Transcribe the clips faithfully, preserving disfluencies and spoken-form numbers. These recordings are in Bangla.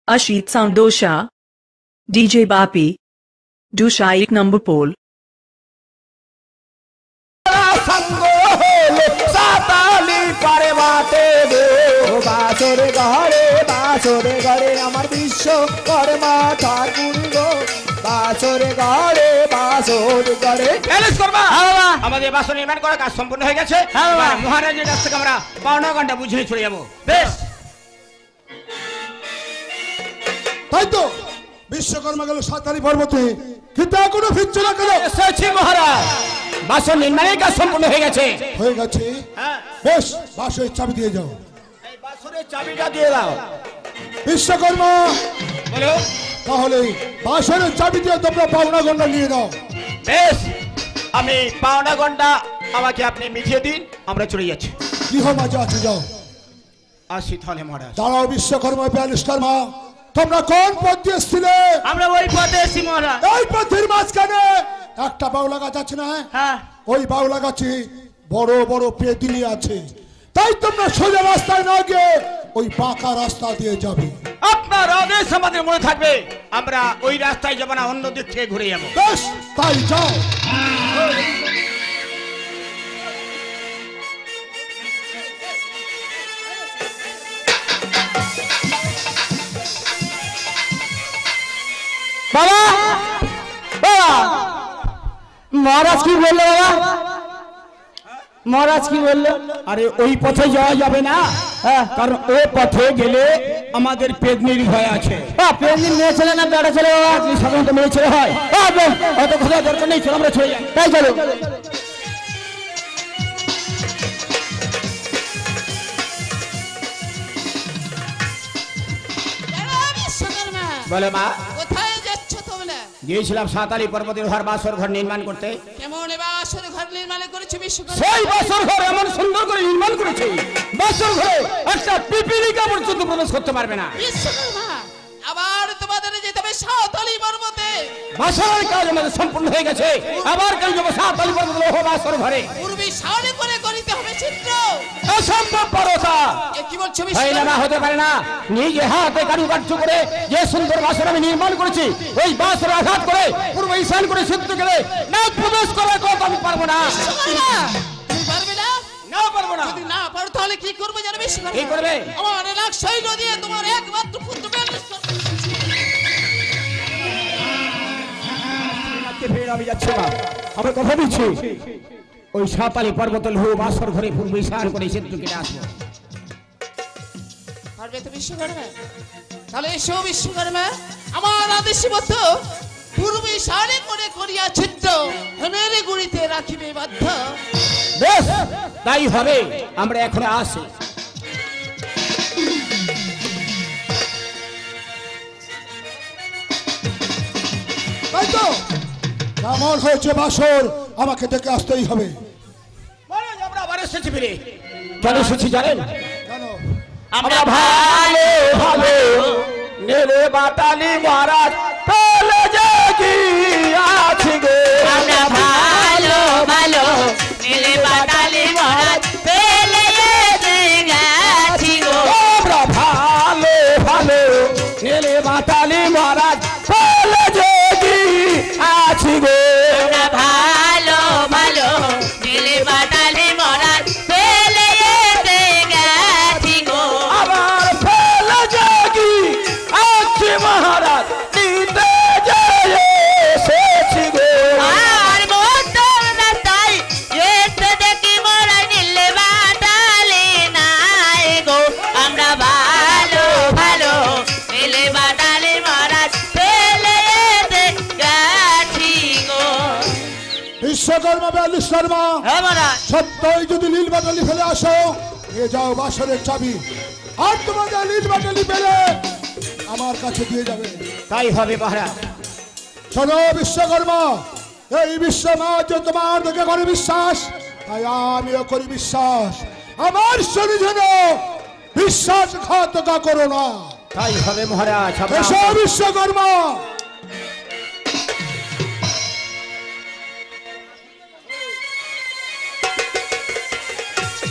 Ashit Sound Dosha, D J Bapi, Dusha एक number pole. বাসরে ঘরে বাসরে ঘরে আমার বিশ্বকর্মা ঠাকুর গো বাসরে ঘরে বাসরে ঘরে কর্মা আমাদের বাসন নির্মাণ করার কাজ সম্পূর্ণ হয়ে গেছে। মহারাজের কাছ থেকে আমরা পাওনা ঘন্টা বুঝিয়ে চলে যাবো। বেশ, তাই তো বিশ্বকর্মা গেল সাতারি পর্বতে, কিন্তু এখনো ফিরছে না কেন? এসেছি মহারাজ, বাসন নির্মাণের কাজ সম্পূর্ণ হয়ে গেছে। হয়ে গেছে, বেশ, বাসনের চাবি দিয়ে যাও। এই বাসনের চাবিটা দিয়ে দাও। বিশ্বকর্মা বলো। তাহলে বাসনের চাবি দিয়ে তোমরা পাওনা গন্ডা নিয়ে দাও। বেশ, আমি পাওনা ঘন্টা আমাকে আপনি মিটিয়ে দিন, আমরা চলে যাচ্ছি। গৃহ মাঝে আছে, যাও। আসি তাহলে মহারাজ। দাঁড়াও বিশ্বকর্মা, বিশ্বকর্মা তোমরা কোন পথ দিয়ে এসেছিলে? আমরা ওই পথে এসেছি মহারাজ। এই পথের মাঝখানে একটা বাউলা গাছ আছে না? হ্যাঁ, ওই বাউলা গাছে বড় বড় পেদিলি আছে, তাই তোমরা সোজা রাস্তায় না গিয়ে ওই বাঁকা রাস্তা দিয়ে যাবে। আপনার আদেশ আমাদের মনে থাকবে, আমরা ওই রাস্তায় যাব না, অন্য দিক থেকে ঘুরে যাবো। বেশ, তাই যাও। বাবা বাবা মহারাজ কি বললো? বাবা মহারাজ কি বললো? আরে ওই পথে যাওয়া যাবে না, কারণ ওই পথে গেলে আমাদের পেদনির ভয় আছে। পেদিন মেয়ে ছেলে না বেড়া ছেলে? বাবা সাধারণত মেয়ে ছেলে হয়। অত কথা দরকার নেই, চলো আমরা চলে যাই। তাই চলো। বলে মা, কোথায় যাচ্ছ তোমরা? গিয়েছিলাম সাঁতালি পর্বতের ঘর বাসর ঘর নির্মাণ করতে। কেমন বাসর ঘর নির্মাণ করেছে বিশ্বকর্মা? সেই বাসর ঘর এমন সুন্দর করে নির্মাণ করেছে, বাসর ঘরে একটা পিপিলিকা পর্যন্ত প্রবেশ করতে পারবে না। বিশ্বকর্মা, আবার তোমাদের যেতে হবে সাঁওতালি পর্বতে। বাসরের কাজ আমাদের সম্পূর্ণ হয়ে গেছে, আবার কাল যাবো সাঁওতালি পর্বত বাসর ঘরে। পূর্বে সাড়ে করে করিতে হবে চিত্র। অসম্ভব পারতা, এ কি বলছো হয় বিশ্বকর্মা? না, হতে পারে না। নিজে হাতে কারুকার্য করে যে সুন্দর বাসর আমি নির্মাণ করেছি, ওই বাসর আঘাত করে পূর্ব ঈশান করে সিদ্ধ করে না প্রবেশ করার কথা আমি পারবো না। বিশ্বকর্মা, তুমি পারবে না? না, পারবো না। যদি না পারো তাহলে কি করবে জানো বিশ্বকর্মা? কি করবে? আমার লাখ সৈন্য দিয়ে তোমার একমাত্র পুত্র আমি যাচ্ছি না, আমার কথা দিচ্ছি, ওই সাঁওতালি পর্বত লহু বাসর ঘরে পূর্ব ঈশান করে সিদ্ধ করে আসবো। পারবে তো বিশ্বকর্মা? তাহলে এসো বিশ্বকর্মা, আমার আদেশ মতো পূর্বে সাড়ে করে করিয়া ছিদ্র হেমের গুড়িতে রাখিবে বাধ্য। বেশ, তাই হবে, আমরা এখন আসি। তাই তো কেমন হয়েছে বাসর, আমাকে দেখে আসতেই হবে। মহারাজ, আমরা আবার এসেছি ফিরে। কেন এসেছি জানেন? কেন? আমরা ভালো ভালো নেলে বাটালি মহারাজ পেলে যে কি আছি গো। আমরা ভালো ভালো নীলে বাটালি মহারাজ পেলে যে গেছি গো। আমরা ভালো ভালো নেলে বাটালি মহারাজ পেলে যে কি আছি গো। আমরা ভালো ভালো নীলে বাটালি মহারাজ পেলে যে গেছি গো। আবার পেলে যে কি আছি মহারাজ নিতে যে এসেছি গো। আর মোটর রাস্তায় যেতে দেখি মোরা নীলে বাটালি নাই গো। আমরা ভালো ভালো নীলে বাটালি মহারাজ পেলে যে গেছি গো। বিশ্বকর্মা বিয়াল্লিশ শর্মা, হ্যাঁ মহারাজ। সত্যই যদি নীল বাটালি ফেলে আসো, নিয়ে যাও বাসরের চাবি, আর তোমাদের নীল বাটালি পেলে আমার কাছে দিয়ে যাবে। তাই হবে মহারাজ। শোনো বিশ্বকর্মা, এই বিশ্ব মাঝ যে তোমার দিকে করে বিশ্বাস, তাই আমিও করি বিশ্বাস। আমার শরীর যেন বিশ্বাসঘাতকা করো না। তাই হবে মহারাজ। আমরা- এসো বিশ্বকর্মা।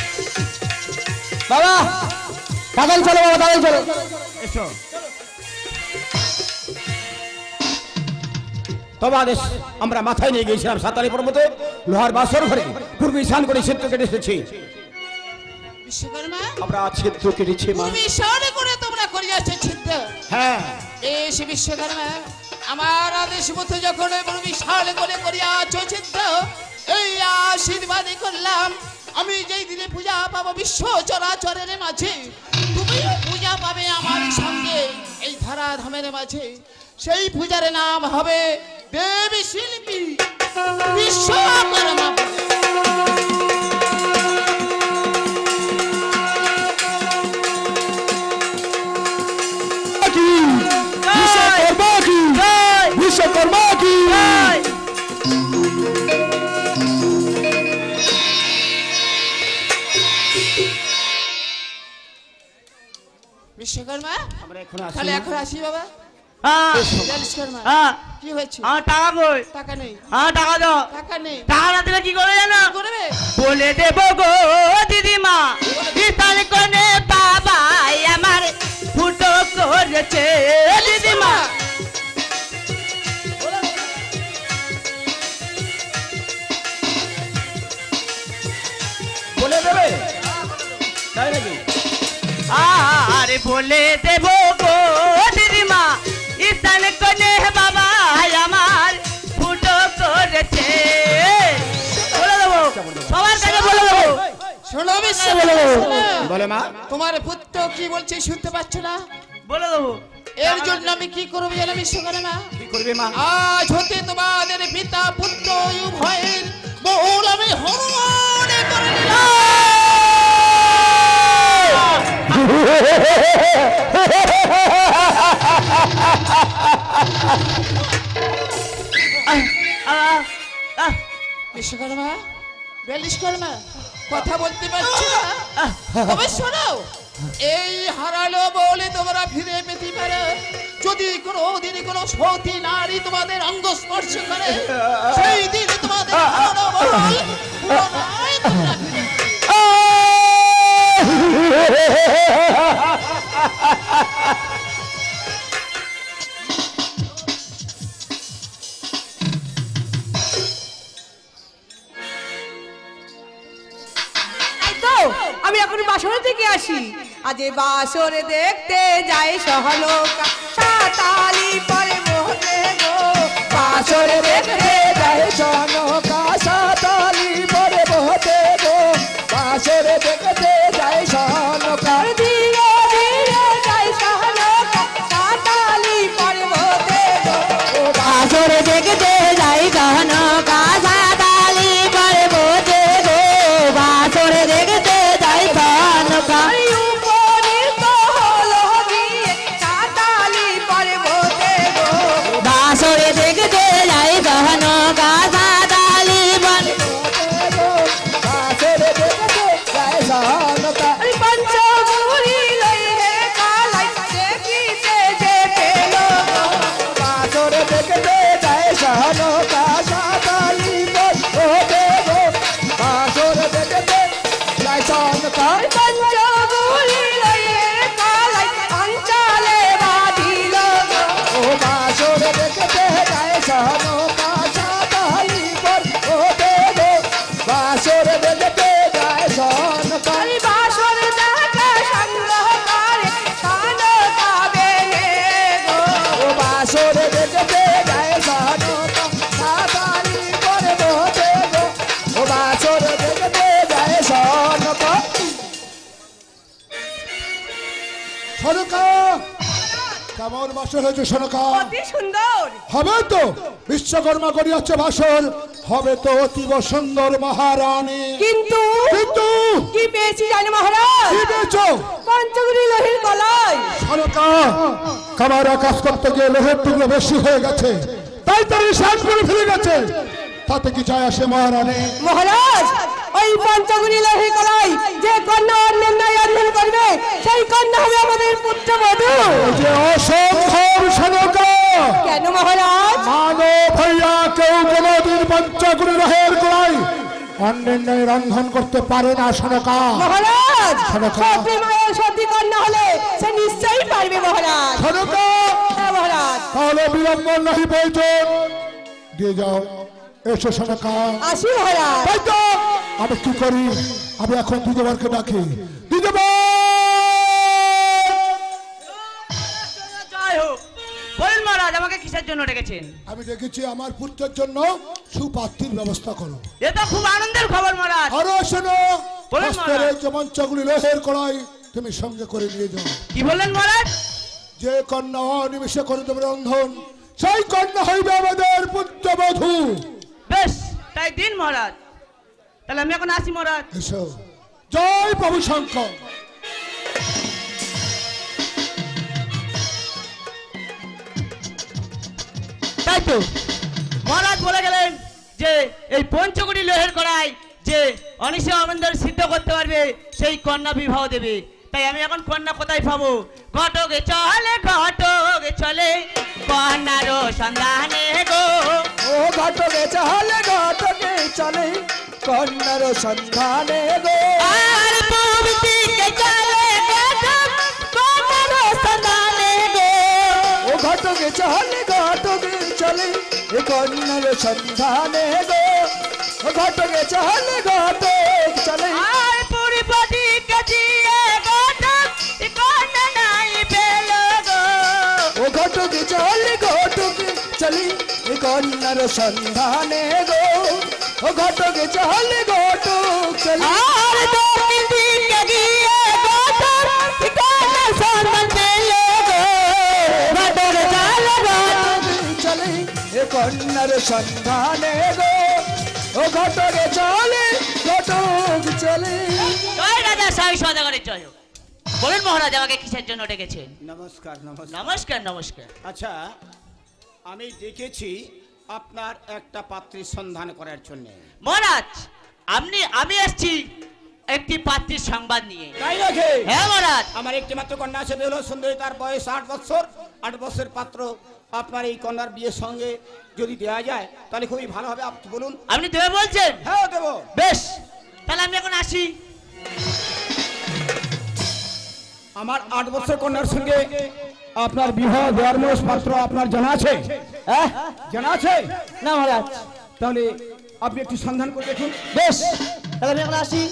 বাবা তাড়াতাড়ি চলো, বাবা তাড়াতাড়ি চলো। এসো। তবে আদেশ আমরা মাথায় নিয়ে গিয়েছিলাম সাতালি পর্বতে লোহার বাসর ঘরে পূর্ব ঈশান করে ছিদ্র কেটে এসেছি। বিশ্বকর্মা আমরা ছিদ্র কেটেছি মা। তুমি ঈশানে করে তোমরা করিয়াছো ছিদ্র। হ্যাঁ এসে বিশ্বকর্মা আমার আদেশ মতো যখন বিশাল করে করিয়াছো ছিদ্র, এই আশীর্বাদই করলাম আমি যেই দিনে পূজা পাবো বিশ্ব চরাচরের মাঝে, তুমিও পূজা পাবে আমার সঙ্গে এই ধরা ধামের মাঝে। সেই পূজার নাম হবে দেবী শিল্পী বিশ্বকর্মা। বিশ্বকর্মা কি বিশ্বকর্মা আমরা এখন আসি তাহলে এখন আসি বাবা। হ্যাঁ বিশ্বকর্মা হ্যাঁ কি হয়েছে? আমার টাকা কই? টাকা নেই। আমার টাকা দাও। টাকা নেই। টাকা না দিলে কি করবে জানো? কি করবে? বলে দেব গো দিদিমা, ঈশান কোণে বাবা আমার ফুটো করেছে দিদিমা। বলে দেবে তাই নাকি? আরে বলে দেব গো দিদিমা, ঈশান কোণে বাবা আমার ফুটো করেছে। বলে দেবো, সবার কাছে বলে দেবো। শোনো বিশ্বকর্মা, বলে মা। তোমার পুত্র কি বলছে শুনতে পাচ্ছ না? বলে দেবো। এর জন্য আমি কি করবো জানো বিশ্বকর্মা? কি করবে মা? আজ হতে তোমাদের পিতা পুত্র উভয়ের বহুল আমি হরমনে করে নিলাম। বিশ্বকর্মা বেলিশকর্মা কথা বলতে পারছো না? তবে শোনো, এই হারালো বলে তোমরা ফিরে পেতে পারো যদি কোনো দিন কোনো সতী নারী তোমাদের অঙ্গ স্পর্শ করে, সেই দিন তোমাদের হারানো বল পুনরায় তোমরা ফিরে আমি এখন বাসরে থেকে আসি। আজ বাসরে দেখতে যাই সহলোকা, সাতালি পরে মোহতে গো। বাসরে দেখতে যাই সনকা, সাতালি পরে বহতে গো। বাসরে দেখতে যাই সনকা, ধীরে ধীরে যাই সহলোকা, সাতালি পরে মোহতে গো। বাসরে দেখতে যাই সনকা, সাতালি পরে বহতে গো। বাসরে দেখতে যাই সনকা, উপনীত হলো গিয়ে সাতালি পরে মোহতে গো। বাসরে দেখতে যাই সনকা, সাতালি পরে বহতে গো। বাসরে দেখতে যাই সনকা, পঞ্চমুড়ি লইহে কালাই দেখিতে যে পেল গো। বাসরে দেখতে যাই সনকা, সাতালি পরে বহতে গো। বাসরে দেখতে যাই সনকা, পঞ্চমুড়ি লইহে কালাই অঞ্চলে বাঁধিল গো। ও বাসরে দেখতে যাই সনকা, সাতালি পরে বহতে গো। বাসরে দেখতে যাই সনকা, আমি বাসর দেখা সংগ্রহ করে সনকা বেনে গো। ও বাসরে দেখতে যাই সনকা, সাতালি পরে বহতে গো। ও বাসরে দেখতে যাই সনকা। সনকা কেমন বাসর হয়েছে সনকা? অতি সুন্দর। হবে তো বিশ্বকর্মা করিয়াছে বাসর, হবে তো অতীব সুন্দর মহারানী। কিন্তু কিন্তু কি পেয়েছি জানি মহারাজ? কি পেয়েছো? পঞ্চগুড়ি লোহির কলাই। সনকা কামার কাজ করতে গিয়ে লোহের টুকরো বেশি হয়ে গেছে, তাই তার শ্বাস করে ফেলে গেছে। তাতে কি যায় আসে মহারানী? মহারাজ ওই পঞ্চগুড়ি লোহির কলাই যে কন্যা অন্যায় অধ্যয়ন করবে সেই কন্যা হবে আমাদের পুত্রবধূ। যে অসম্ভব সনকা, কেন মহারাজ? মানব ভাইয়া কেউ কোনদিন পঞ্চগুড়ি লোহের গোড়াই অন্যায় রন্ধন করতে পারে না সনকা। মহারাজ সনকা। সতী মায়ের সতী কন্যা হলে সে নিশ্চয়ই পারবে মহারাজ। সনকা হ্যাঁ মহারাজ। তাহলে বিলম্ব নাহি প্রয়োজন, দিয়ে যাও। এসো সোনাকা। আসি মহারাজ। তাই তো আমি কি করি, আমি এখন দিদিবারকে ডাকি। দিদিবার জয় হোক। বলুন মহারাজ আমাকে কিসের জন্য ডেকেছেন? আমি ডেকেছি আমার পুত্রের জন্য সুপাত্রীর ব্যবস্থা করো। এ তো খুব আনন্দের খবর মহারাজ। আরো শোনো, বলুন মহারাজ। যে মঞ্চগুলি লোহের কড়াই তুমি সঙ্গে করে নিয়ে যাও। কি বললেন মহারাজ? যে কন্যা নিমিষে করে দেবে রন্ধন, সেই কন্যা হইবে আমাদের পুত্রবধূ। বেশ তাই দিন মহারাজ। তাহলে আমি এখন আসি মহারাজ। এসো। জয় প্রভু শঙ্কর। তাই তো মহারাজ বলে গেলেন যে এই পঞ্চকোটি লোহের কড়াই যে অনিশে অমন্দর সিদ্ধ করতে পারবে সেই কন্যা বিবাহ দেবে। তাই আমি এখন কন্যা কোথায় পাবো? ঘটকে চলে ঘটকে চলে কন্যারও সন্ধানে গো। ও ঘটকে চলে ঘটকে চলে কন্যার সন্ধানে গো। আর পবিত্রকে চলে ঘটক কন্যারও সন্ধানে গো। ও ঘটকে চলে ঘটকে চলে কন্যার সন্ধানে গো। ও ঘটকে চলে ঘটক চলে আর পুরীপতিকে দিয়ে ঘটক কন্যা নাই পেল গো। ও ঘটকে চলে ঘটকে চলে কন্যার সন্ধানে গো। ও ঘটকে চলে ঘটক চলে আর দক্ষিণদিকে গিয়ে ঘটক কন্যা সন্ধান পেল গো। ঘটক চলে ঘটক চলে কন্যার সন্ধানে গো। ও ঘটকে চলে ঘটক চলে। জয় রাজা সাই সদাগরের জয় হোক। বলুন মহারাজ আমাকে কিসের জন্য ডেকেছেন? নমস্কার নমস্কার। নমস্কার নমস্কার। আচ্ছা, আমি ডেকেছি আপনার একটা পাত্রীর সন্ধান করার জন্য। মহারাজ আপনি আমি আসছি একটি পাত্রীর সংবাদ নিয়ে। তাই নাকি? হ্যাঁ মহারাজ। আমার একটি মাত্র কন্যা আছে বেহুলা সুন্দরী, তার বয়স আট বছর। আট বছরের পাত্র আপনার এই কন্যার বিয়ের সঙ্গে যদি দেওয়া যায় তাহলে খুবই ভালো হবে। আপনি বলুন। আপনি দেবে বলছেন? হ্যাঁ দেবো। বেশ তাহলে আমি এখন আসি। আমার আট বছর কন্যার সঙ্গে আপনার বিবাহ দেওয়ার মনস পাত্র আপনার জানা আছে? হ্যাঁ জানা আছে? না মহারাজ। তাহলে আপনি একটু সন্ধান করে দেখুন। বেশ তাহলে আমি এখন আসি।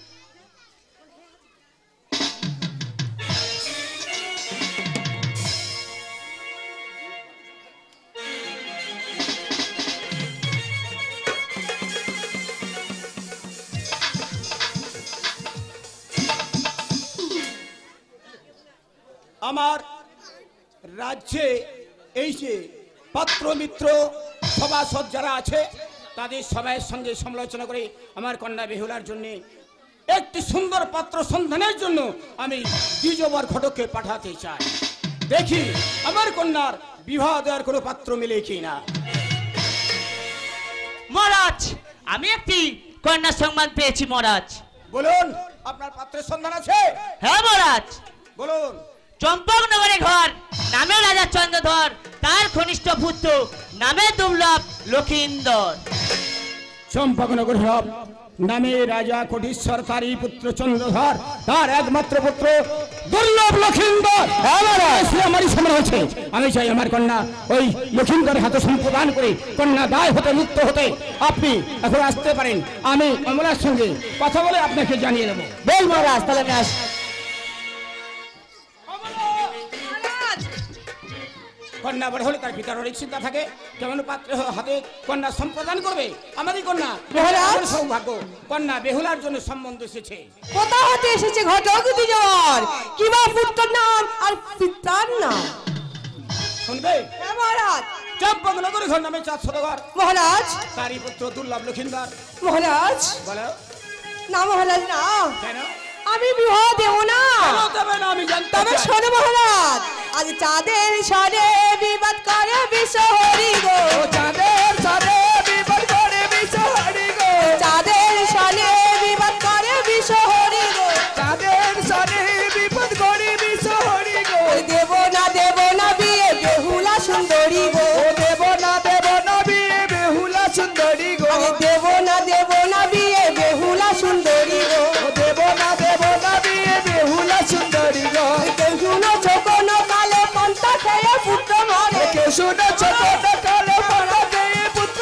আমার রাজ্যে এই যে পাত্র মিত্র সভাসদ যারা আছে তাদের সবাইয়ের সঙ্গে সমালোচনা করে আমার কন্যা বেহুলার জন্য একটি সুন্দর পাত্র সন্ধানের জন্য আমি দ্বিজবার ঘটককে পাঠাতে চাই। দেখি আমার কন্যার বিবাহ দেওয়ার কোনো পাত্র মিলে কিনা। মহারাজ আমি একটি কন্যা সংবাদ পেয়েছি মহারাজ। বলুন আপনার পাত্রের সন্ধান আছে? হ্যাঁ মহারাজ। বলুন। চম্পকনগরে ঘর নামে রাজা চন্দ্রধর, তার ঘনিষ্ঠ পুত্র নামে দুর্লভ লক্ষিন্দর। চম্পকনগর হব নামে রাজা কোটিশ্বর, তারই পুত্র চন্দ্রধর, তার একমাত্র পুত্র দুর্লভ লক্ষিন্দর। আমারই সামনে হয়েছে। আমি চাই আমার কন্যা ওই লক্ষিন্দরের হাতে সম্প্রদান করে কন্যা দায় হতে মুক্ত হতে আপনি এখন আসতে পারেন। আমি অমলার সঙ্গে কথা বলে আপনাকে জানিয়ে দেবো। বেশ মহারাজ তাহলে আমি আসি। কন্যা বড় হলে তার পিতার অনেক চিন্তা থাকে, কেমন পাত্র হাতে কন্যা সম্প্রদান করবে। আমাদের কন্যা মহারাজ। সৌভাগ্য কন্যা বেহুলার জন্য সম্বন্ধ এসেছে। কোথা হতে এসেছে ঘটক দ্বিজবর? কিবা পুত্র নাম আর পিতার নাম? শুনবে? হ্যাঁ মহারাজ। চম্পকনগর ঘর নামে চার সদগর, মহারাজ তারই পুত্র দুর্লভ লক্ষিন্দর। মহারাজ বলো। না মহারাজ না, কেন? আমি বিবাহ দেব না। কেন দেবে না আমি জানতে তবে চাই। শোনো মহারাজ, আজ চাঁদের সরে বিবাদ করে বিশ্বহরি গো। চাঁদের সারে বিপদ করে বিশ্বহরি গো। চাঁদের সরে বিবাদ করে বিশ্বহরি গো। চাঁদের সারে বিপদ করে বিশ্বহরি গো। ওই দেব না দেব না বিয়ে বেহুলা সুন্দরী গো। ও দেব না দেব না বিয়ে বেহুলা সুন্দরী গো। আরে দেব না দেব না বিয়ে বেহুলা সুন্দরী গো। ও দেব না দেব না বিয়ে বেহুলা সুন্দরী গো। কেউ শুনো ছোকনো কালে পন্থা খেয়ে পুত্র মরে। কে শুনেছ কোন কালে পড়া পেয়ে পুত্র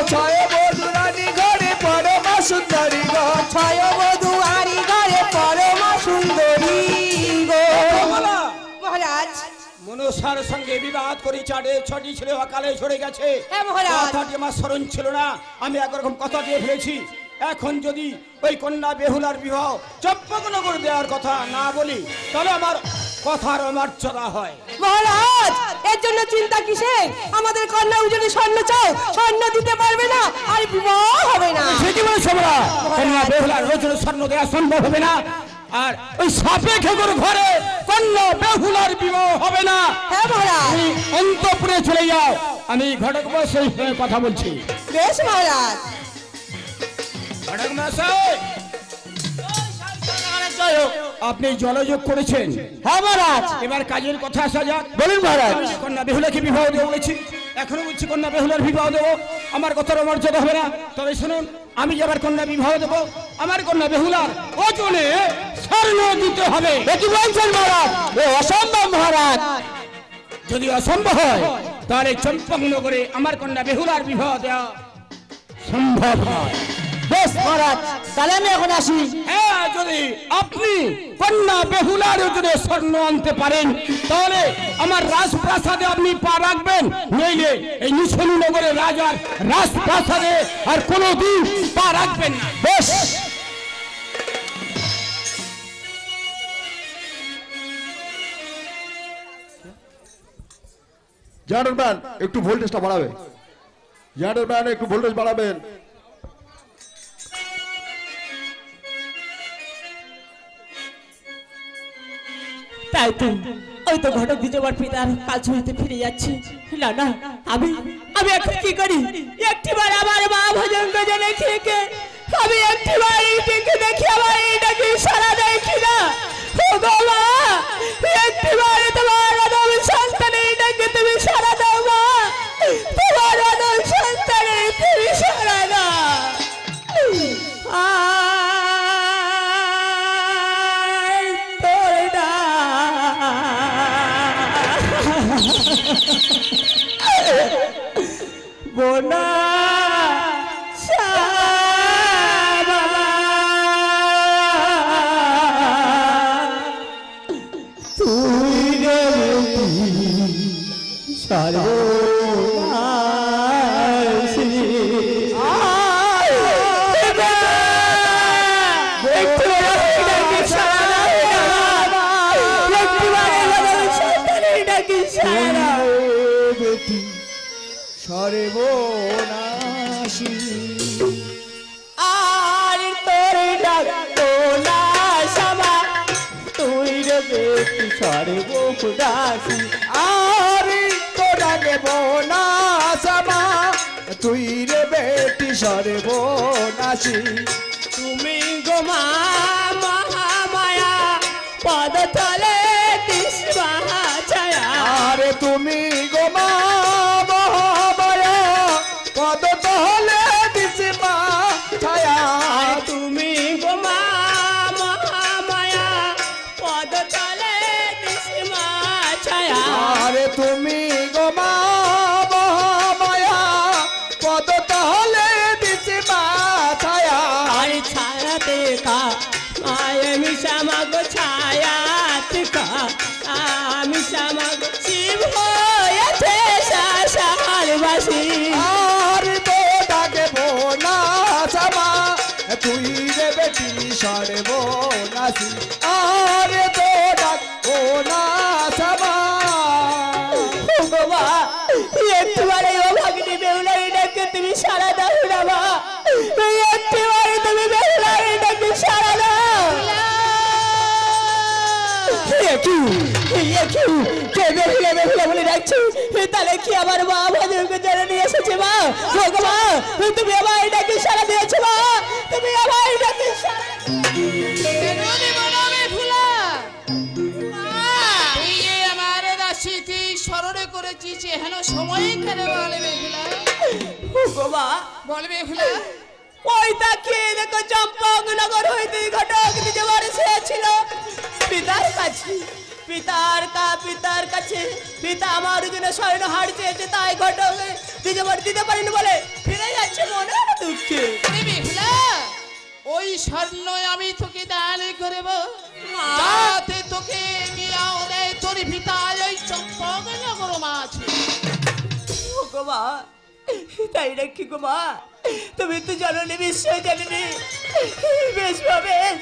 ছয় বধুরানী ঘরে পরমা সুন্দরী গো ছয় বধুয়ারি ঘরে পরমা সুন্দরী গো মহারাজ মনসার সঙ্গে বিবাদ করে চাটে ছটি ছেলে অকালে সরে গেছে হ্যাঁ মহারাজ কথাটি আমার স্মরণ ছিল না আমি একরকম কথা দিয়ে ফেলেছি এখন যদি ওই কন্যা বেহুলার বিবাহ চম্পকনগর দেওয়ার কথা না বলি তাহলে আমার কথার অমর্যাদা হয় মহারাজ এর জন্য চিন্তা কিসে আমাদের কন্যা যদি স্বর্ণ চাও স্বর্ণ দিতে পারবে না আর বিবাহ হবে না সেটি বলে সবরা কন্যা বেহুলার ওজন স্বর্ণ দেওয়া সম্ভব হবে না আর ওই সাপেক্ষে করে ঘরে কন্যা বেহুলার বিবাহ হবে না হ্যাঁ মহারাজ তুমি অন্তঃপুরে চলে যাও আমি ঘটক মশাই সঙ্গে কথা বলছি বেশ মহারাজ ঘটক মশাই আপনি জলযোগ করেছেন হ্যাঁ মহারাজ এবার কাজের কথা আসা যাক বলুন মহারাজ আমি যে কন্যা বেহুলাকে বিবাহ দেবো বলেছি এখনো বলছি কন্যা বেহুলার বিবাহ দেবো আমার কথার মর্যাদা হবে না তবে শুনুন আমি যে আবার কন্যা বিবাহ দেবো আমার কন্যা বেহুলার ওজনে স্বর্ণ দিতে হবে কি বলছেন মহারাজ এ অসম্ভব মহারাজ যদি অসম্ভব হয় তাহলে চম্পকনগরে আমার কন্যা বেহুলার বিবাহ দেওয়া সম্ভব হয় বেশ মহারাজ তাহলে আমি এখন আসি হ্যাঁ যদি আপনি কন্যা বেহুলার ওজনে স্বর্ণ আনতে পারেন তাহলে আমার রাজপ্রাসাদে আপনি পা রাখবেন নইলে এই নিশনু নগরের রাজার রাজপ্রাসাদে আর কোনোদিন পা রাখবেন না বেশ জেনারেলম্যান একটু ভোল্টেজটা বাড়াবে জেনারেলম্যান একটু ভোল্টেজ বাড়াবেন তাই তো ওই তো ঘটক দ্বিজবার পিতার কাজ হইতে ফিরে যাচ্ছে না না আমি আমি এখন কি করি একটিবার আমার মা ভজন গজনে খেয়ে আমি একটিবার এইটাকে দেখি আমার এইটাকে সারা দেয় কিনা ও গো মা একটিবার তোমার অনম সন্তানের এইটাকে তুমি সারা দাও মা তোমার অনম সন্তানের তুমি সারা দাও বোনা তুই রে সর্বনাশী আর তোর ডাক না সবা তুই রে বেটি সর্বনাশী আর তোরা দেব না সমা তুই রে বেটি সর্বনাশী তুমি গো মা মহামায়া পদ তলে দিশবা ছায়া আরে তুমি গো মা মহামায়া পদ তলে দিশবা ছায়া তুমি গো মা মহামায়া পদ তলে দিশবা ছায়া আরে তুমি গো মা মহামায়া পদ তলে দিশবা ছায়া আরে ছায়া দেখা মায়ে মিশা মাগো ছায়া দেখা আমি শ্যামাগ শিব হয়েছে শাশারবাসী আর তো ডাকে বোনা সমা তুই রে বেটি সর্বনাশী আর তো ডাক বোনা সমা বাবা একটুবারে ও ভাগ্নি বেহুলারি ডাকে তুমি সারা দাও না মা একটুবারে তুমি বেহুলারি ডাকে সারা দাও কি কি কে বেহুলা বেহুলা বলে ডাকছি তাহলে কি আমার মা ভজনকে জেনে নিয়ে এসেছে মা ভগবা তুমি আমার ডাকে সারা দিয়েছো মা তুমি আমার ডাকে সারা স্মরণে করেছিস হেন সময় কেন বলে বেহুলা বাবা বল বেহুলা ওই তাকে দেখো চম্পকনগর হইতে ঘটক নিজে বাড়ি ছিল পিতার কাছে পিতার কা পিতার কাছে পিতা আমার জন্য স্বর্ণ হার চেয়েছে তাই ঘটক নিজে বাড়ি দিতে পারেনি বলে ফিরে যাচ্ছে স্বর্ণ আমি তোকে দান করব যাতে তোকে মিয়াও দেয় তোর ভিতায় ওই চম্পকনগর মাছ। ও গো মা, তাই নাকি গো মা? তুমি তো জানি নিশ্চয় জানি। বেশ বেশ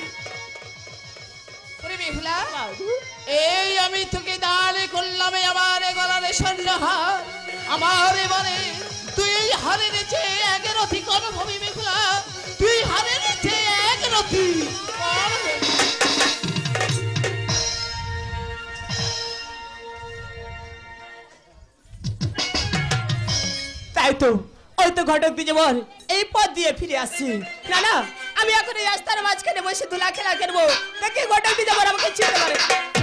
বেহুলা, এই আমি তোকে দান করলাম আমার গলার স্বর্ণহার। আমার এবারে তুই হারে নিচে এক রথি কম ভূমি বেহুলা, তুই হারে নিচে এক রথি। তাই তো ওই তো ঘটক দিয়ে বল এই পথ দিয়ে ফিরে আসছি। না না, আমি এখন এই রাস্তার মাঝখানে বসে ধুলা খেলা খেলবো, দেখি ঘটক দিয়ে বল আমাকে চিনতে পারে।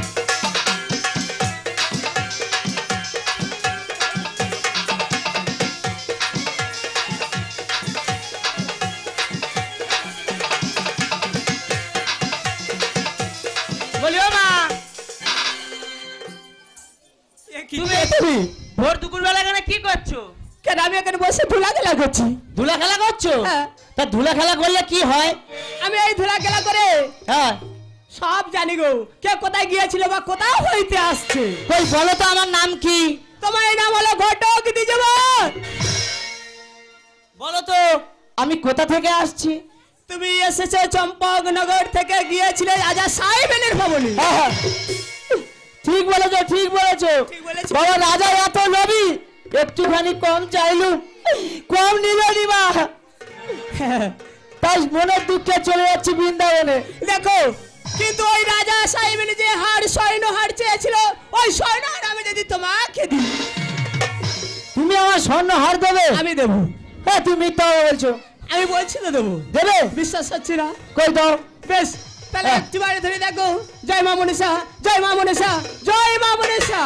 বলিও মা, তুমি ভোর দুপুর বেলা কেন কি করছো? কেন আমি এখানে বসে ধুলা খেলা করছি। ধুলা খেলা করছো? হ্যাঁ। তা ধুলা খেলা করলে কি হয়? আমি এই ধুলা খেলা করে হ্যাঁ সব জানি গো, কে কোথায় গিয়েছিল বা কোথাও হইতে আসছে। কই বলো তো আমার নাম কি? তোমার নাম হলো ঘটক দিয়ে বল। বলো তো আমি কোথা থেকে আসছি? তুমি এসেছো চম্পকনগর থেকে, গিয়েছিলে রাজা সাহেবের ভবনে। ঠিক বলেছো ঠিক বলেছো ঠিক বলেছি। বাবা, রাজা এত লোভী, একটুখানি কম চাইলু কম নিল নিবা, তাই মনের দুঃখে চলে যাচ্ছি বৃন্দাবনে। দেখো, কিন্তু ওই রাজা সাহেবের যে হার সৈন্য হার চেয়েছিল, ওই সৈন্য হার আমি যদি তোমাকে দিই, তুমি আমার স্বর্ণ হার দেবে? আমি দেবো। হ্যাঁ তুমি মিথ্যা বলছো। আমি বলছি তো দেবো। দেবে? বিশ্বাস হচ্ছে না? কই দাও। বেশ, তাহলে হ্যাঁ। একটিবারে ধরে দেখো। জয় মা মনসা, জয় মা মনসা, জয় মা মনসা।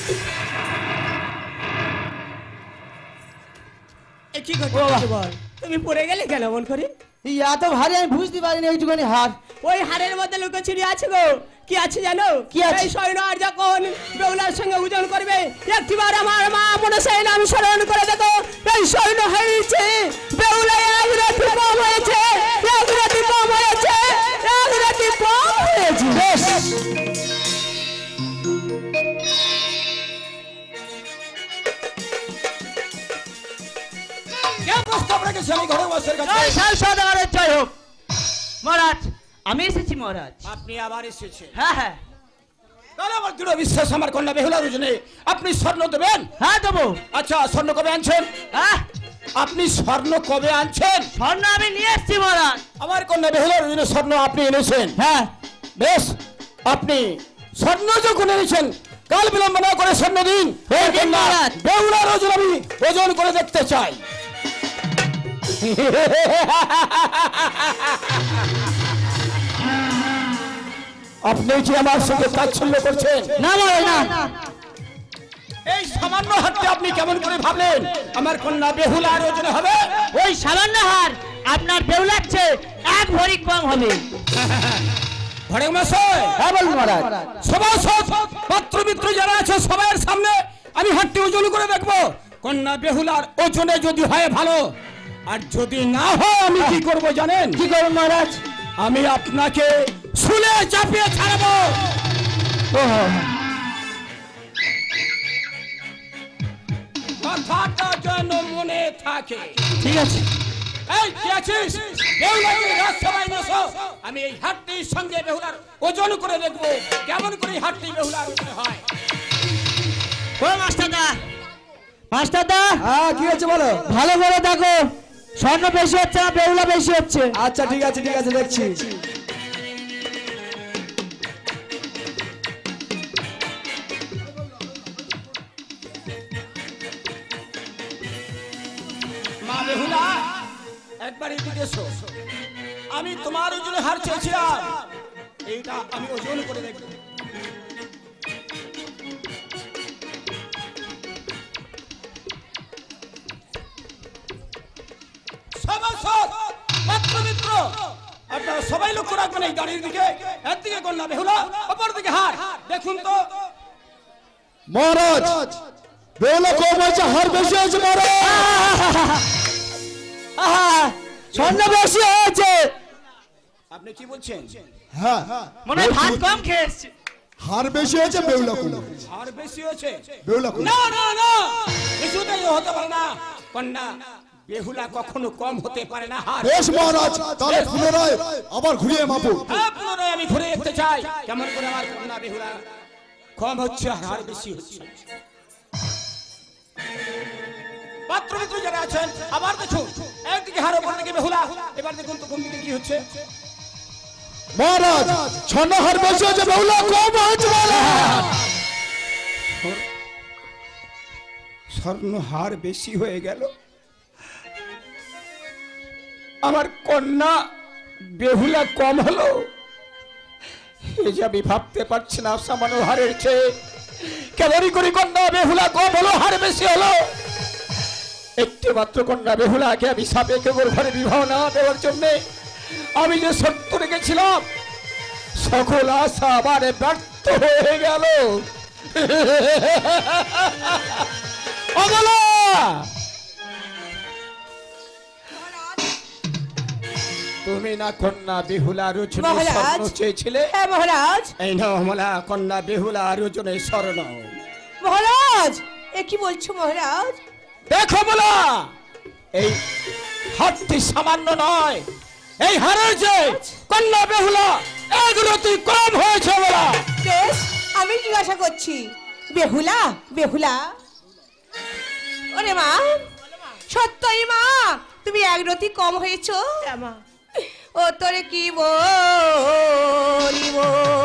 এ কি করছো বল? তুমি পড়ে গেলে কেন মন করে? এই এত ভারী আমি বুঝতে পারিনি এইটুখানি হার। ওই হারের মধ্যে লুকোচুরি আছে গো। কি আছে জানো? কি আছে? এই সৈন্য আর যখন বেহুলার সঙ্গে ওজন করবে, একটিবার আমার মা মনসার নাম স্মরণ করে দেখো। এই সৈন্য হয়েছে বেহুলা এক রাতি কম হয়েছে, এক রাতি কম হয়েছে, এক রাতি কম হয়েছে। বেশ, কে প্রস্তাব রেখেছে আমি ঘরে বসে জয় শ্যাম সদাগরের জয় হোক। মহারাজ আমি এসেছি মহারাজ। আপনি আবার এসেছেন? হ্যাঁ হ্যাঁ তাহলে আমার দৃঢ় বিশ্বাস আমার কন্যা বেহুলার ওজনে আপনি স্বর্ণ দেবেন। হ্যাঁ দেবো। আচ্ছা, স্বর্ণ কবে আনছেন? হ্যাঁ আপনি স্বর্ণ কবে আনছেন? স্বর্ণ আমি নিয়ে এসেছি মহারাজ। আমার কন্যা বেহুলার ওজনে স্বর্ণ আপনি এনেছেন? হ্যাঁ বেশ, আপনি স্বর্ণ যখন এনেছেন কাল বিলম্ব না করে স্বর্ণ দিন। এই দিন মহারাজ। বেহুলার ওজন আমি ওজন করে দেখতে চাই। আপনি কি আমার সঙ্গে তাচ্ছল্য করছেন? না মহারাজ না। এই সামান্য হাতটা আপনি কেমন করে ভাবলেন আমার কন্যা বেহুলার ওজন হবে? ওই সামান্য হার আপনার বেহুলার চেয়ে এক ভরি কম হবে। ঘরে মশাই, হ্যাঁ বলুন মহারাজ। সভাসদ পাত্র মিত্র যারা আছে সবার সামনে আমি হাতটি ওজন করে দেখবো। কন্যা বেহুলার ওজনে যদি হয় ভালো, আর যদি না হয় আমি কি করব জানেন? কি করুন মহারাজ? আমি আপনাকে শুলে চাপিয়ে ছাড়বো। কথাটা যেন মনে থাকে। ঠিক আছে। এই কি আছিস? বেহুলাকে রাজসভায় নেছো। আমি এই হাতটির সঙ্গে বেহুলার ওজন করে দেখবো কেমন করে এই হাতটি বেহুলার ওজন হয়। ও মাস্টারদা, মাস্টারদা, হ্যাঁ কি হচ্ছে বলো? ভালো করে দেখো, স্বর্ণ বেশি হচ্ছে না বেহুলা বেশি হচ্ছে? আচ্ছা ঠিক আছে ঠিক আছে দেখছি। মা বেহুলা, একবার এদিকে এসো। আমি তোমার ওজনে হার চেয়েছিলাম, এইটা আমি ওজন করে দেখবো। সভাসদ, পাত্র মিত্র, আপনারা সবাই লক্ষ্য রাখবেন এই গাড়ির দিকে। একদিকে কন্যা বেহুলা, অপর দিকে হার। দেখুন তো মহারাজ, বেহুলা কম হয়েছে, হার বেশি হয়েছে মহারাজ। আহা, স্বর্ণ বেশি হয়েছে। আপনি কি বলছেন? হ্যাঁ মনে হয় ভাত কম খেয়েছে। হার বেশি হয়েছে বেহুলা কম আর বেশি হয়েছে বেহুলা কম না না না কিছুতেই হতে পারে না কন্যা বেহুলা কখনো কম হতে পারে না হার বেশ মহারাজ তাহলে পুনরায় আবার ঘুরিয়ে মাপো হ্যাঁ পুনরায় আমি ঘুরে দেখতে চাই কেমন করে আমার কন্যা বেহুলা কম হচ্ছে আর হার বেশি হচ্ছে পাত্র মিত্র যারা আছেন আবার দেখুন একদিকে হার ওপর দিকে বেহুলা এবার দেখুন তো কোন দিকে কি হচ্ছে মহারাজ ছন্ন হার বেশি হয়েছে বেহুলা কম হয়েছে মহারাজ স্বর্ণ হার বেশি হয়ে গেল আমার কন্যা বেহুলা কম হলো এ যে আমি ভাবতে পারছি না সামান্য হারের চেয়ে কেমনই করি কন্যা বেহুলা কম হলো হার বেশি হলো একটি মাত্র কন্যা বেহুলাকে আমি সাপেকে ওর ঘরে বিবাহ না দেওয়ার জন্য আমি যে সত্য রেখেছিলাম সকল আশা আমার ব্যর্থ হয়ে গেল অবলা তুমি না কন্যা বেহুলা রোজনে স্বর্ণ চেয়েছিলে হ্যাঁ মহারাজ এই নাও অমলা কন্যা বেহুলা রোজনে স্বর্ণ মহারাজ এ কি বলছো মহারাজ দেখো বলা এই হাতটি সামান্য নয় এই হারের যে কন্যা বেহুলা এক রতি কম হয়েছে বলা বেশ আমি জিজ্ঞাসা করছি বেহুলা বেহুলা ওরে মা সত্যই মা তুমি এক রতি কম হয়েছো ও তোরে কি বলিব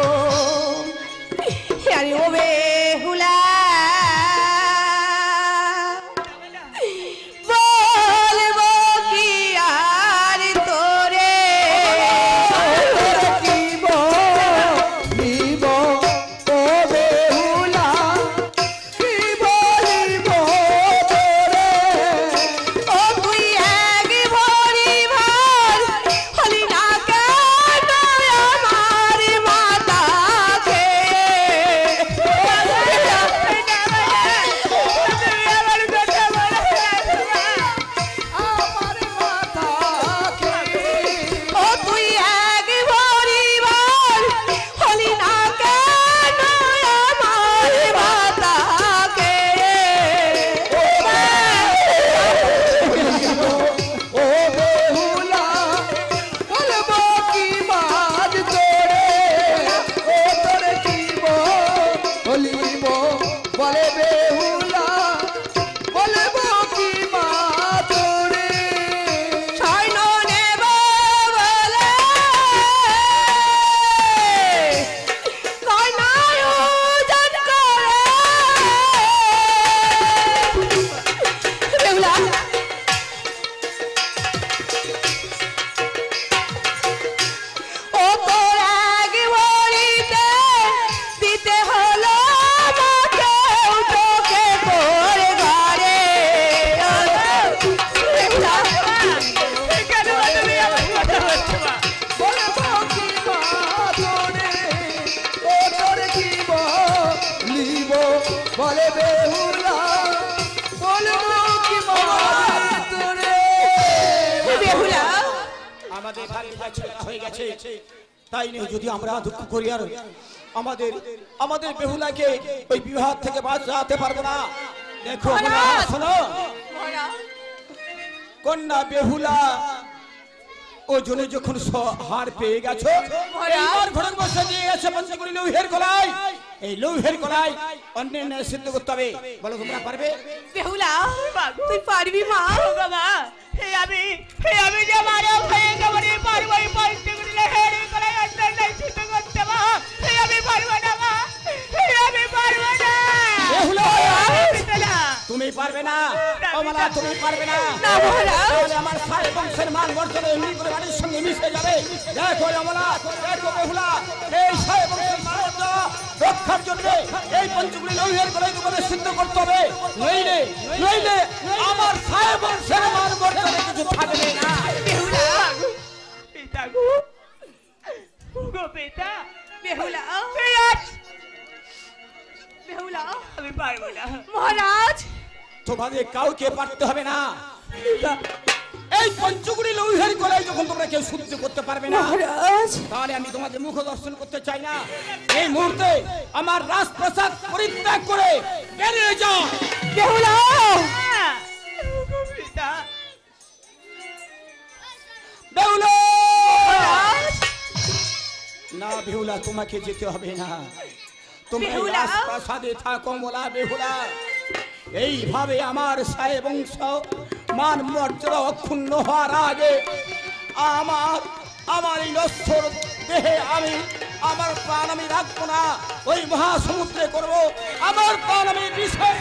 আরে ও বেহুলা বলবো কি আর তোরে কি বলিব ও বেহুলা কি বলিব তোরে ও তুই এক ভরি ভার হলি না কেন আমার মাতাকে ও তুই এক ভরি ভার হলি না কেন আমার মাতাকে ও বেহুলা বলবো কি বাদ তোরে ও তোরে কি বলিব বলে বেহুলা বলবো কি বাদ তোরে ছয় নেব বলে কন্যায় উজান করে বেহুলা ও তোর এক ভরিতে দিতে হলো আমাকে উঠোকে করে ঘরে বেহুলা কেন তুমি আমার কথা বলছো মা? বলবো কি বাদ তোরে ও তোরে কি বলিব বলে বেহুলা বলবো কি বাদ তোরে বেহুলা আমাদের ভাগ্যটা ছেড়া হয়ে গেছে তাই নিয়ে যদি আমরা দুঃখ করি আর আমাদের আমাদের বেহুলাকে ওই বিবাহ থেকে বাঁচাতে পারবো না দেখো অমলা, শোনো কন্যা বেহুলা ও জনে যখন স- হার পেয়ে গেছো এইবার ঘরের বসে দিয়ে গেছে পঞ্চগুলি লৌহের গলায় এই লৌহের গলায় অন্যান্য সিদ্ধ করতে হবে বলো তোমরা পারবে বেহুলা তুই পারবি মা বাবা হে আমি হে আমি যে মারা হয়ে গেলে পারবো এই পঞ্চগুলি হেরে করে অন্যান্য সিদ্ধ করতে মা হে আমি পারবো না মা হে আমি পারবো না বেহুলা বিতলা তুমি পারবে না অমলা তুমি পারবে না না মহারাজ তাহলে আমার সাহেব বংশের মান মর্যাদা এমনি করে বাড়ির সঙ্গে মিশে যাবে দেখো অমলা দেখো বেহুলা এই সাহেব বংশের মান মর্যাদা রক্ষার জন্য এই পঞ্চগুলি লৌহের গলায় তোমাদের সিদ্ধ করতে হবে নইলে নইলে আমার সাহেব বংশের মান মর্যাদা কিছু থাকবে না বেহুলা পিতা গো গো পিতা বেহুলা বেহুলা আমি পারবো না মহারাজ তোমাদের কাউকে পারতে হবে না এই পঞ্চগুলি লৌহের গলায় যখন তোমরা কেউ সহ্য করতে পারবে না মহারাজ তাহলে আমি তোমাদের মুখ দর্শন করতে চাই না। এই মুহূর্তে আমার রাজপ্রাসাদ পরিত্যাগ করে বেরিয়ে যাও। বেহুলা বেহুলা না বেহুলা তোমাকে যেতে হবে না, তুমি রাজপ্রাসাদে থাকো মোলা বেহুলা। এইভাবে আমার সায় বংশ মান মর্যাদা অক্ষুণ্ণ হওয়ার আগে আমার আমার এই নশ্বর দেহে আমি আমার প্রাণ আমি রাখবো না, ওই মহাসমুদ্রে করবো আমার প্রাণ আমি বিষয়।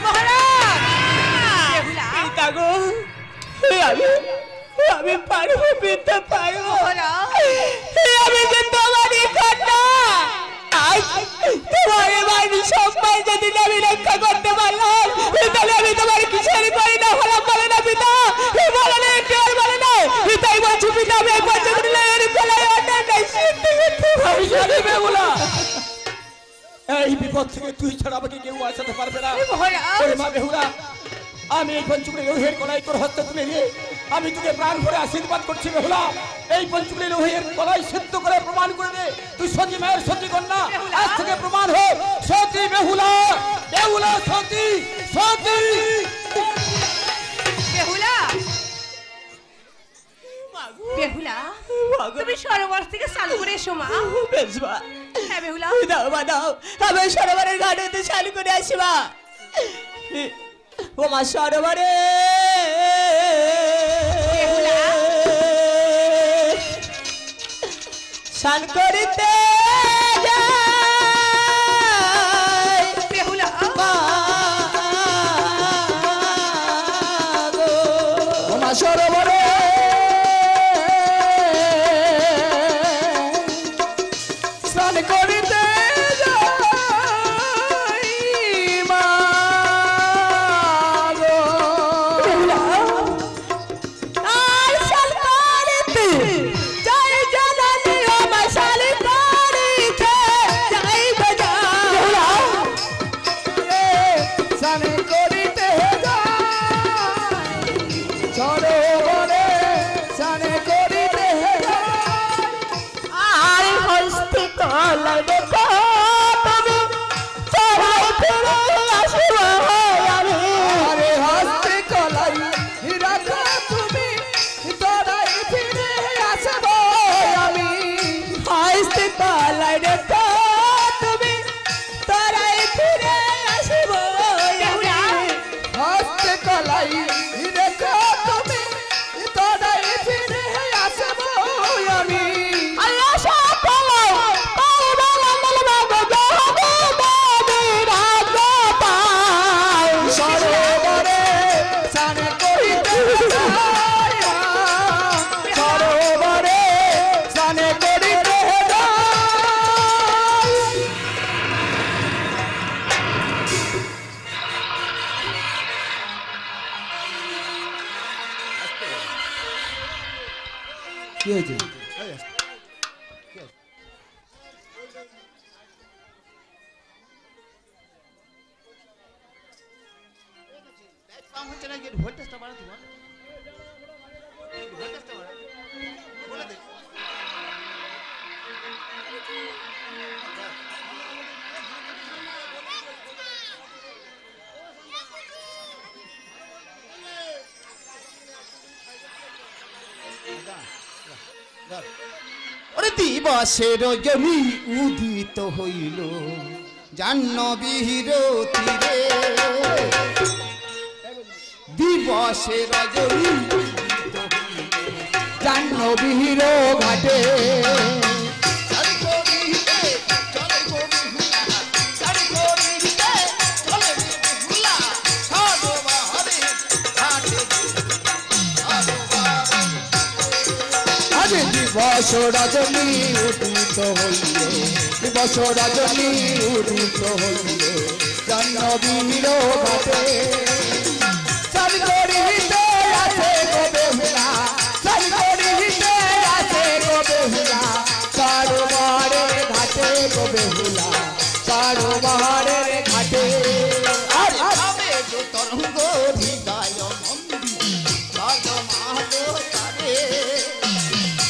আমি আমি পারবো পেতে পারবো আমি যে তোমারই কন্যা। আজ তোমার বাড়ি সবাই যদি আমি রক্ষা করতে পারলাম তাহলে আমি তোমার কিসের করি না হলাম বলে না পিতা, বলে না কেউ বলে না, তাই বলছি পিতা আমি এই পঞ্চগুলি এর গলায় অন্যায় নাই সত্যি আমি জানি বেহুলা এই বিপদ থেকে তুই ছাড়া আমাকে কেউ বাঁচাতে পারবে না। ওরে মা বেহুলা আমি এই পঞ্চগুলি লোহের কলাই তোর হস্তে তুলে নিয়ে আমি তোকে প্রাণ ভরে আশীর্বাদ করছি বেহুলা। এই পঞ্চগুলি লোহের কলাই সিদ্ধ করে প্রমাণ করে দে তুই সতী মায়ের সতী কন্যা। আজ থেকে প্রমাণ হোক সতী বেহুলা, বেহুলা সতী সতী। বেহুলা বেহুলা তুমি সরোবর থেকে স্নান করে এসো মা। বেশ মা হ্যাঁ বেহুলা দাও মা দাও আমি সরোবরের ঘাটেতে স্নান করে আসি মা। ও মা সরোবরে স্নান করিতে যাই বেহুলা ও মা সরোবরে স্নান করিতে যাই মা গো। আর স্নান করিতে যাই জানানি ও মা স্নান করিতে যাই বাজা স্নান করিতে যাই সরোবরে স্নান করিতে যাই। আর হস্তে কলাই দেখো তুমি চড়াই ফিরে আসিব আমি আরে হস্তে কলাই রাখো তুমি তোরাই ফিরে আসব আমি। হস্তে কলাই দেখো তুমি চড়াই ফিরে আসিব আমি হস্তে কলাই রেখো তুমি তোরাই ফিরে আসব আমি। আল্লাহ সকলো পাইবে মঙ্গল ভাবে জহবে দেবী রাজপাল সরোবরে স্নান করিতে যাই সরোবরে স্নান করিতে যাই। কি হয়েছে? হচ্ছে না যে ভোল্টেজটা বাড়াতে বল ভোল্টেজটা বাড়া বলে দে। ওরে দিবসের জমি উদিত হইল জাহ্নবীর তীরে। দিবসের জমি উদিত হইল জাহ্নবীর ঘাটে। দিবস রজনী উদিত হইল দিবস রজনী উদিত হইল জাহ্নবীর ঘাটে। স্নান করিতে আছে গো বেহুলা স্নান করিতে আছে গো বেহুলা সরোবরের ঘাটে গো বেহুলা সরোবরের ঘাটে। আর আবে গো তরঙ্গ হৃদয় মন্দির রাজমালো তারে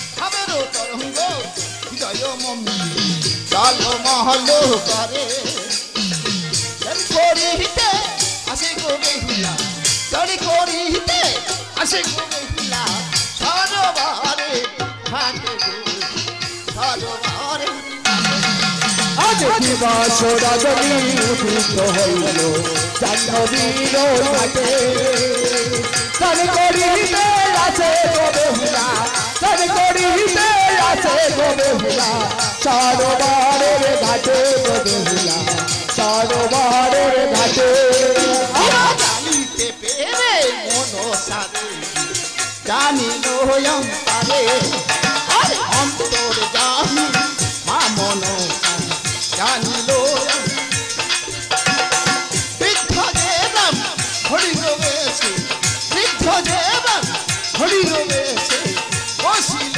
ভালো মহলো করে চড়ি করিতে আসে গো বেহুলা চড়ি করিতে আসে গো বেহুলা সরোবরে ঘাটে গো সরোবরে আজ দিবস রজনী উদিত হইল জাহ্নবীর ঘাটে চড়ি করিতে আসে গো বেহুলা চড়ি করিতে আসে গো বেহুলা সরোবরের ঘাটে গো বেহুলা সরোবরের ঘাটে জানিতে পেরে মনসারে জানিল অন্তরে আরে অন্তর জানি মা মনসা জানিল বৃদ্ধ দেবাম হরি রবেছে বৃদ্ধ দেবাম হরি রবেছে বসিল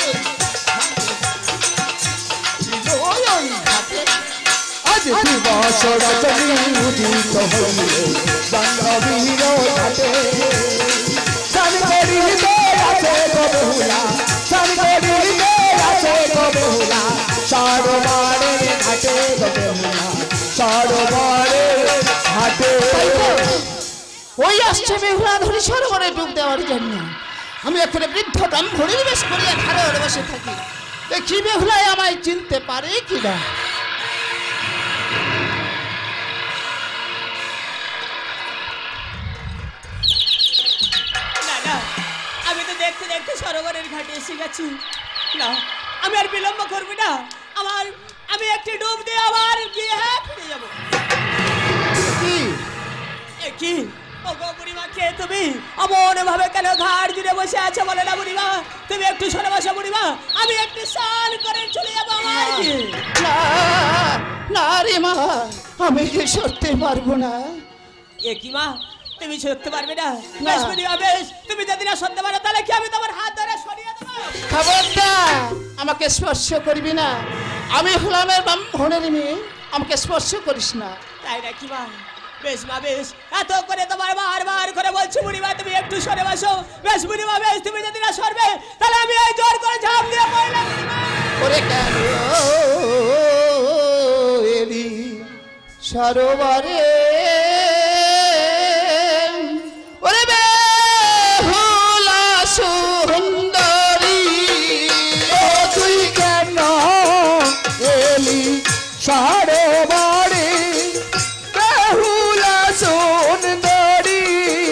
আজ দিবস রজনী উদিত হইল জাহ্নবীর ঘাটে চড়ি করিতে আসে গো বেহুলা চড়ি করিতে আসে গো বেহুলা সরোবরের ঘাটে গো বেহুলা সরোবরের ঘাটে ওই আসছে বেহুলা ধরে সরোবরে ডুব দেওয়ার জন্য আমি এখানে বৃদ্ধ ব্রাহ্মণের বেশ করিয়া খাড়ে বসে থাকি দেখি বেহুলায় আমায় চিনতে পারে কিনা না না আমি তো দেখতে দেখতে সরোবরের ঘাটে এসে গেছি না আমি আর বিলম্ব করবি না আমার আমি একটি ডুব দিয়ে আবার গিয়ে হ্যাঁ ফিরে যাবো কি এ কি ও গো বুড়িমা কে তুমি অমন ভাবে কেন ঘাড় জুড়ে বসে আছো বলে না বুড়িমা তুমি একটু সরে বসো বুড়িমা আমি একটু স্নান করে চলে যাবো আমার কি না না রে মা আমি যে সরতে পারবো না এ কি মা তুমি সরতে পারবে না বেশ বুড়িমা বেশ তুমি যদি না সরতে পারো তাহলে কি আমি তোমার হাত ধরে সরিয়ে দেবো খবরদার আমাকে স্পর্শ করবি না আমি হলাম এর ব্রাহ্মণের মেয়ে আমাকে স্পর্শ করিস না তাই নাকি মা বেশ মা বেশ এত করে তোমার বারবার করে বলছি বুড়িমা তুমি একটু সরে বসো বেশ বুড়িমা বেশ তুমি যদি না সরবে তাহলে আমি এই জোর করে ঝাঁপ দিয়ে পড়লাম ওরে কেন এলি সরোবরে ওরে বেহুলা সুন্দরী ও তুই কেন এলি সরোবরে বেহুলা সুন্দরী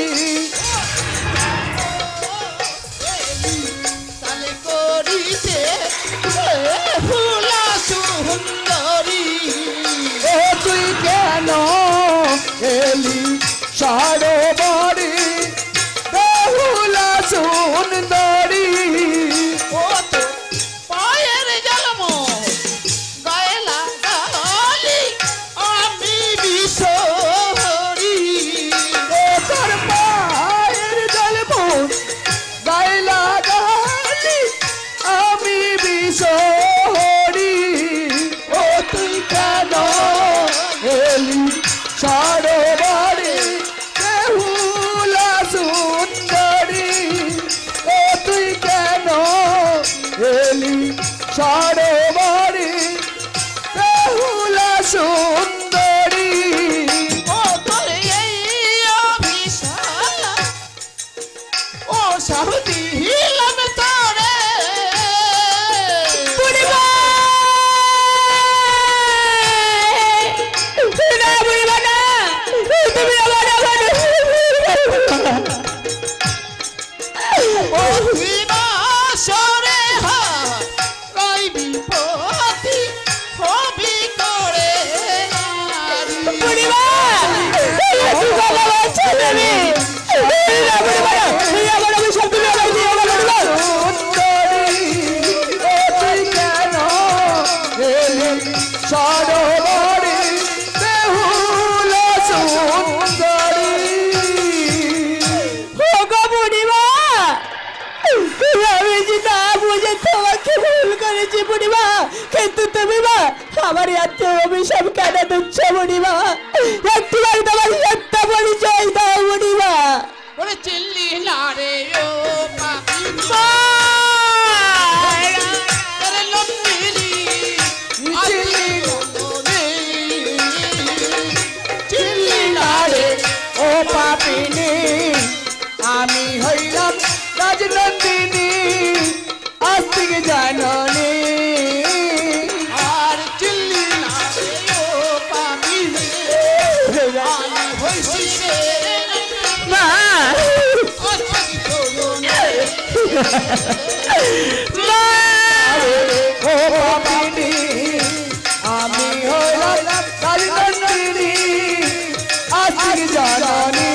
তালে করিতে বেহুলা সুন্দরী ও তুই কেন এলি সরোবরে বেহুলা সুন্দরী ও তো পায়ের জন্ম গায়ে লাগালি আমি বিশহরি ও তোর পায়ের জলব গায়ে লাগালি আমি বিশহরি ও তুই কেন এলি সরোবরে বেহুলা সুন্দরী ও তুই কেন এলি সরোবরে বেহুলা সুন্দরী ও তোর এই অভিশাপ ও সাহুদি হিলাম তোরে বুড়িমা না বুড়িমা না তুমি আমার আমার ও বিনাশরে হাত কই বিপত্তি হবি করে নারী বুড়িমা তুমি ভালো আছো তুমি না বুড়িমা তুমি আমার আমি সব তুমি আমার দিয়ে আমার বুড়িমা সুন্দরী ও তুই কেন এলি সরোবরে বেহুলা সুন্দরী ও গো বুড়িমা আমি যে না বুঝে তোমাকে ভুল করেছি বুড়িমা কিন্তু তুমি মা আমার এত অভিশাপ কেন দিচ্ছ বুড়িমা একটু তোমার সত্য পরিচয় দাও বুড়িমা ওরে চিল্লি না রে ও পাপি মা! তোরে লম্বিলি চিলি ও পাপিনী আমি হলাম কালনন্দিনী আশিক জাননী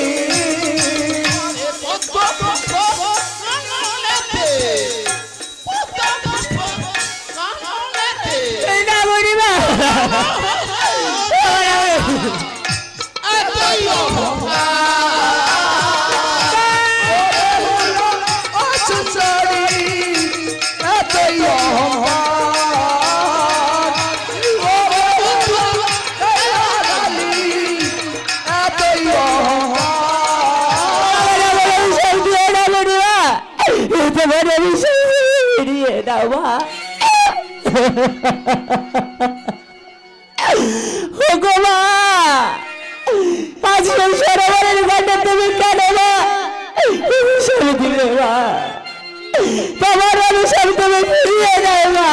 তোমার অভিশাপ তুমি ফিরিয়ে দেয় মা।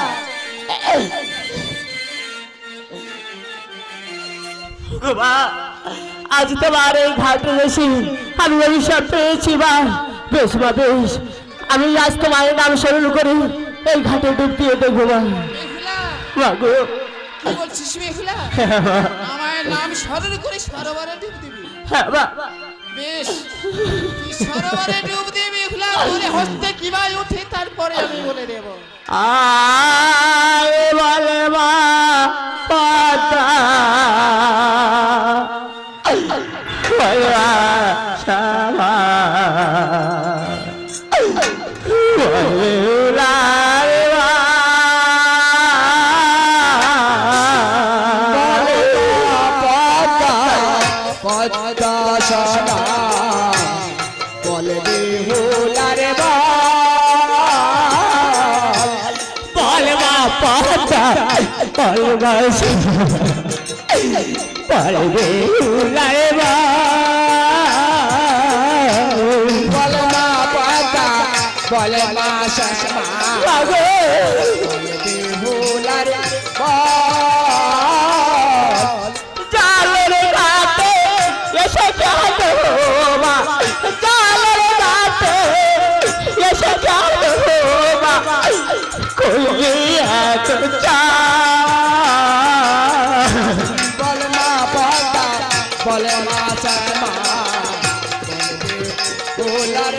আজ তোমার এই ঘাটে এসে আমি অভিশাপ পেয়েছি মা। বেশ মা বেশ, আমি আজ তোমার নাম স্মরণ করে এই ঘাটে ডুব দিয়ে দেখবো মা। মাগো বলছিস মেঘলা আমার নাম স্মরণ করে সরোবরে ডুব দিবি? হ্যাঁ মা। বেশ, তুই সরোবরে ডুব দিবি মেঘলা, বলে হস্তে কিভাবে উঠে তারপরে আমি বলে দেব। আয় বলে মা পাতা সামা পদ্মা সদা বলে বেহুলার বলবা পদ্মা বলবা বলে বেহুলার বলবা পদ্মা বলবা সদা বলে বেহুলার বলমা পদ্মা বলমা শ্যামা বলার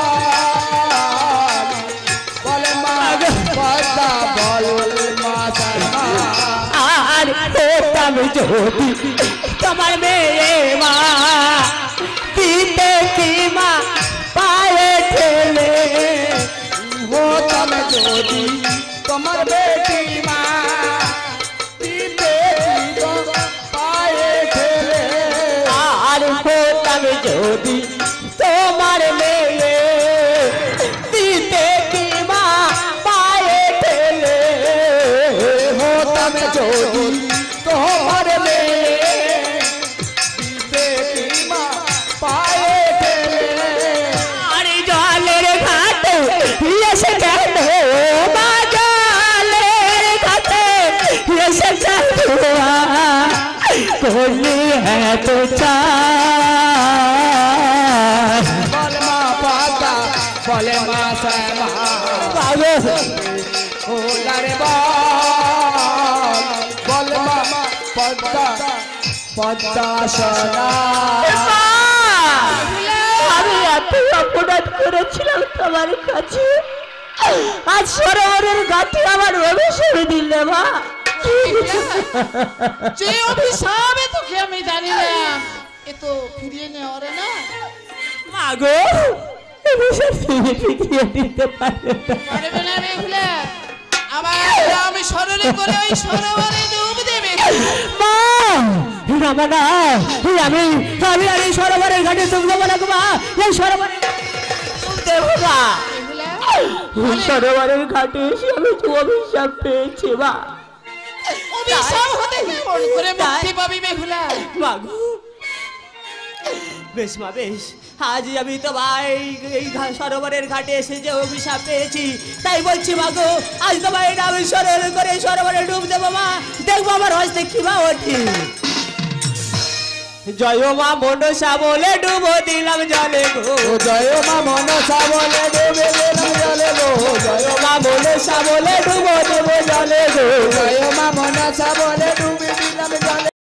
বলমা পদ্মা বলমা শ্যামা আর আমি যদি তোমার মেয়ে মা দিতে কি মা পায়ে ঠেলে হতাম যদি তোমার বেটি মা পায়ে ঠেলে আর হতাম যদি তোমার মেয়ে দিতে কি মা পায়ে ঠেলে হতাম যদি তোমার মেয়ে দিতে কি মা পায়ে ঠেলে আর জলের ঘাটে এসে গেল করলি হ্যাঁ তো বলমা পাতা বলে মা শ্যামা ওলারে বলমা পদ্মা পদ্মা সোনা আমি এত অপরাধ করেছিলাম তোমার কাছে, আজ সরোবরের ঘাটে আমার অভিশাপ দিলে মা। যে অভিশাপে তোকে আমি জানিলাম এ তো ফিরিয়ে নেওয়ার না। মাগো অভিশাপ ফিরিয়ে দিতে পারবে পারবে না মেঘলা, আমার নাম স্মরণ করে ওই সরোবরে ডুব দেবে। মা রামানা আমি আমি আর এই সরোবরের ঘাটে ডুব দেবো না গো মা। এই সরোবরে ডুব দেবো না। সরোবরের ঘাটে এসে আমি তো অভিশাপ পেয়েছি মা। অভিশাপ হতে কেমন করে মুক্তি পাবি মেঘলা? মাগো বেশ মা বেশ, আজ আমি তো ভাই এই সরোবরের ঘাটে এসে যে অভিশাপ পেয়েছি তাই বলছি মাগো, আজ তো ভাই আমি সরোবর করে সরোবরে ডুব দেবো মা। দেখবো আমার হস্তে কি মা ওঠে। জয় মা মনসা বলে ডুবো দিলাম জলে গো জয় মা মনসা বলে ডুবে দিলাম জলে গো জয় মা মনসা বলে ডুবো দেবো জলে গো জয় মা মনসা বলে ডুবে দিলাম জলে